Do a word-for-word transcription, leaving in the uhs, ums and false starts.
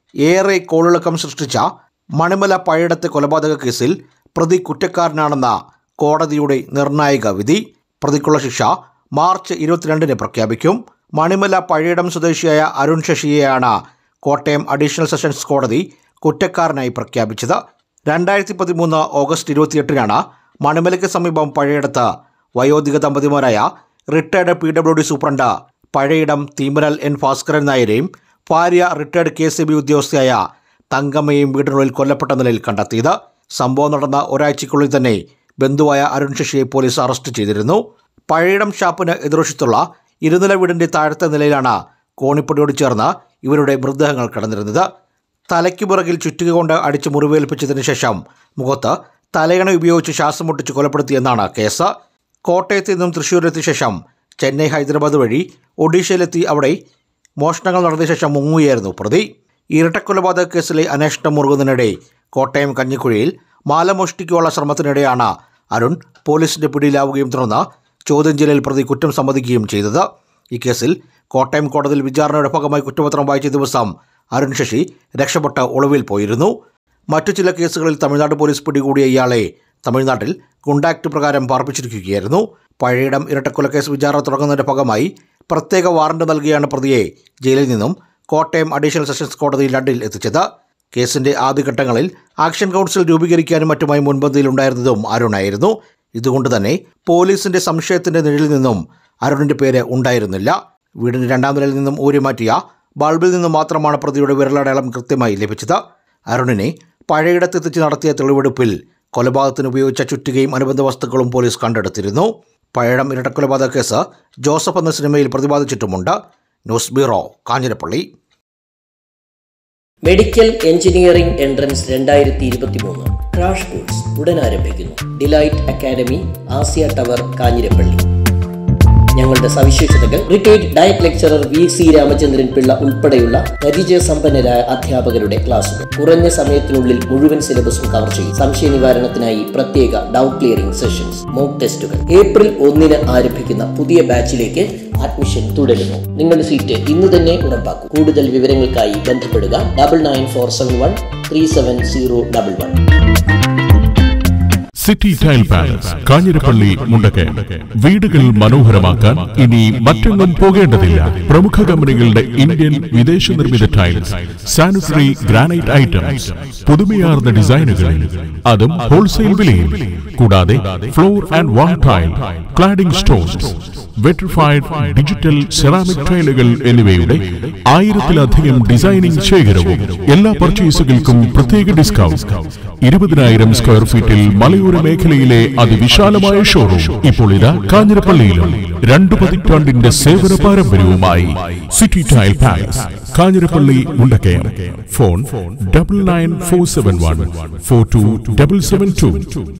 ഏറെ കോളിളക്കം സൃഷ്ടിച്ച മണിമല പഴയിടത്തെ കൊലപാതക കേസിൽ പ്രതി കുറ്റക്കാരനാണെന്ന കോടതിയുടെ നിർണായക വിധി. പ്രതിക്കുള്ള ശിക്ഷ മാർച്ച് ഇരുപത്തിരണ്ടിന് പ്രഖ്യാപിക്കും. മണിമല പഴയിടം സ്വദേശിയായ അരുൺ ശശിയെയാണ് കോട്ടയം അഡീഷണൽ സെഷൻസ് കോടതി കുറ്റക്കാരനായി പ്രഖ്യാപിച്ചത്. രണ്ടായിരത്തി പതിമൂന്ന് ഓഗസ്റ്റ് ഇരുപത്തിയെട്ടിനാണ് മണിമലയ്ക്ക് സമീപം പഴയിടത്ത് വയോധിക ദമ്പതിമാരായ retired P W D superintendent Pazhayidam തീമരൽ എൻ ഭാസ്കരൻ നായരെയും ഭാര്യ റിട്ടയർഡ് കെ സി ബി ഉദ്യോഗസ്ഥയായ തങ്കമ്മയും വീടിനുള്ളിൽ കൊല്ലപ്പെട്ട നിലയിൽ കണ്ടെത്തിയത്. സംഭവം നടന്ന ഒരാഴ്ചയ്ക്കുള്ളിൽ തന്നെ ബന്ധുവായ അരുൺ ശശിയെ പോലീസ് അറസ്റ്റ് ചെയ്തിരുന്നു. പഴയിടം ഷാപ്പിന് എതിർവശത്തുള്ള ഇരുനില വീടിൻ്റെ താഴത്തെ നിലയിലാണ് കോണിപ്പടിയോട് ചേർന്ന് ഇവരുടെ മൃതദേഹങ്ങൾ കിടന്നിരുന്നത്. തലയ്ക്ക് പിറകിൽ ചുറ്റിക കൊണ്ട് അടിച്ച് മുറിവേൽപ്പിച്ചതിന് ശേഷം മുഖത്ത് തലയണ ഉപയോഗിച്ച് ശ്വാസം മുട്ടിച്ച് കൊലപ്പെടുത്തിയെന്നാണ് കേസ്. കോട്ടയത്ത് നിന്നും തൃശ്ശൂരിലെത്തിയ ശേഷം ചെന്നൈ, ഹൈദരാബാദ് വഴി ഒഡീഷയിലെത്തി അവിടെ മോഷണങ്ങൾ നടത്തിയ ശേഷം മുങ്ങുകയായിരുന്നു പ്രതി. ഇരട്ടക്കൊലപാതക കേസിലെ അന്വേഷണം മുറുകുന്നതിനിടെ കോട്ടയം കഞ്ഞിക്കുഴിയിൽ മാല മോഷ്ടിക്കാനുള്ള ശ്രമത്തിനിടെയാണ് അരുൺ പോലീസിന്റെ പിടിയിലാവുകയും തുടർന്ന് ചോദ്യം ചെയ്യലിൽ പ്രതി കുറ്റം സമ്മതിക്കുകയും ചെയ്തത്. ഈ കേസിൽ കോട്ടയം കോടതിയിൽ വിചാരണയുടെ ഭാഗമായി കുറ്റപത്രം വായിച്ച ദിവസം അരുൺ ശശി രക്ഷപ്പെട്ട് ഒളിവിൽ പോയിരുന്നു. മറ്റു ചില കേസുകളിൽ തമിഴ്നാട് പോലീസ് പിടികൂടിയ ഇയാളെ തമിഴ്നാട്ടിൽ ഗുണ്ടാക്ട് പ്രകാരം പാർപ്പിച്ചിരിക്കുകയായിരുന്നു. പഴയിടം ഇരട്ടക്കൊലക്കേസ് വിചാരണ തുടങ്ങുന്നതിന്റെ ഭാഗമായി പ്രത്യേക വാറണ്ട് നൽകിയാണ് പ്രതിയെ ജയിലിൽ നിന്നും കോട്ടയം അഡീഷണൽ സെഷൻസ് കോടതി ലണ്ടനിൽ എത്തിച്ചത്. കേസിന്റെ ആദ്യഘട്ടങ്ങളിൽ ആക്ഷൻ കൗൺസിൽ രൂപീകരിക്കാനും മറ്റുമായി മുൻപന്തിയിലുണ്ടായിരുന്നതും അരുണായിരുന്നു. ഇതുകൊണ്ട് തന്നെ പോലീസിന്റെ സംശയത്തിന്റെ നിഴലിൽ നിന്നും അരുണിന്റെ പേര് ഉണ്ടായിരുന്നില്ല. വീടിന്റെ രണ്ടാം നിലയിൽ നിന്നും ഊരിമാറ്റിയ ബൾബിൽ നിന്നും മാത്രമാണ് പ്രതിയുടെ വിരലടയാളം കൃത്യമായി ലഭിച്ചത്. അരുണിനെ പഴയിടത്തെത്തിച്ച് നടത്തിയ തെളിവെടുപ്പിൽ കൊലപാതകത്തിന് ഉപയോഗിച്ച ചുറ്റികയും അനുബന്ധ വസ്തുക്കളും പോലീസ് കണ്ടെടുത്തിരുന്നു. പഴയിടം ഇരട്ടക്കൊലപാതക കേസ് ജോസഫ് എന്ന സിനിമയിൽ പ്രതിപാദിച്ചിട്ടുമുണ്ട്. News bureau, Kanjirappally. Medical engineering entrance രണ്ടായിരത്തി ഇരുപത്തി മൂന്ന് ക്രാഷ് കോഴ്സ് ഉടൻ ആരംഭിക്കുന്നു. Delight academy, Asiya tower, Kanjirappally. ഞങ്ങളുടെ സവിശേഷതകൾ: retired diet lecturer V C Ramachandran Pillai ഉൾപ്പെടെയുള്ള പരിചയസമ്പന്നരായ അധ്യാപകരുടെ ക്ലാസുകൾ. കുറഞ്ഞ സമയത്തിനുള്ളിൽ മുഴുവൻ സിലബസും കവർ ചെയ്യും. സംശയ നിവാരണത്തിനായി പ്രത്യേക ഡൗട്ട് ക്ലിയറിംഗ് സെഷൻസ്, മോക്ക് ടെസ്റ്റുകൾ. ഏപ്രിൽ ഒന്നിന് ആരംഭിക്കുന്ന പുതിയ ബാച്ചിലേക്ക് അഡ്മിഷൻ തുടരുന്നു. നിങ്ങളുടെ സീറ്റ് ഇന്ന് തന്നെ ഉറപ്പാക്കൂ. കൂടുതൽ വിവരങ്ങൾക്കായി ബന്ധപ്പെടുക double nine four seven one three seven zero double one. City tile palace, Kanjirappally, Mundakayam. വീടുകൾ മനോഹരമാക്കാൻ ഇനി മറ്റൊന്നും പോകേണ്ടതില്ല. പ്രമുഖ കമ്പനികളുടെ ഇന്ത്യൻ, വിദേശ നിർമ്മിത ടൈൽസ്, സാനിറ്ററി, ഗ്രാനൈറ്റ് ഐറ്റംസ്, പുതുമയാർന്ന ഡിസൈനുകളിൽ, അതും ഹോൾസെയിൽ വിലയിൽ. കൂടാതെ floor and wall tile, cladding stones, vitrified digital ceramic ടൈലുകൾ എന്നിവയുടെ ആയിരത്തിലധികം ഡിസൈനിംഗ് ശേഖരവും. എല്ലാ പർച്ചേസുകൾക്കും പ്രത്യേക ഡിസ്കൗണ്ട്. ഇരുപതിനായിരം സ്ക്വയർ ഫീറ്റിൽ മലയോര മേഖലയിലെ അതിവിശാലമായ ഷോറൂം ഇപ്പോൾ ഇതാ കാഞ്ഞിരപ്പള്ളിയിലും. രണ്ടു പതിറ്റാണ്ടിന്റെ സേവന പാരമ്പര്യവുമായി city tile palace, Kanjirappally, Mundakayam. Phone double nine four seven one four two double seven to.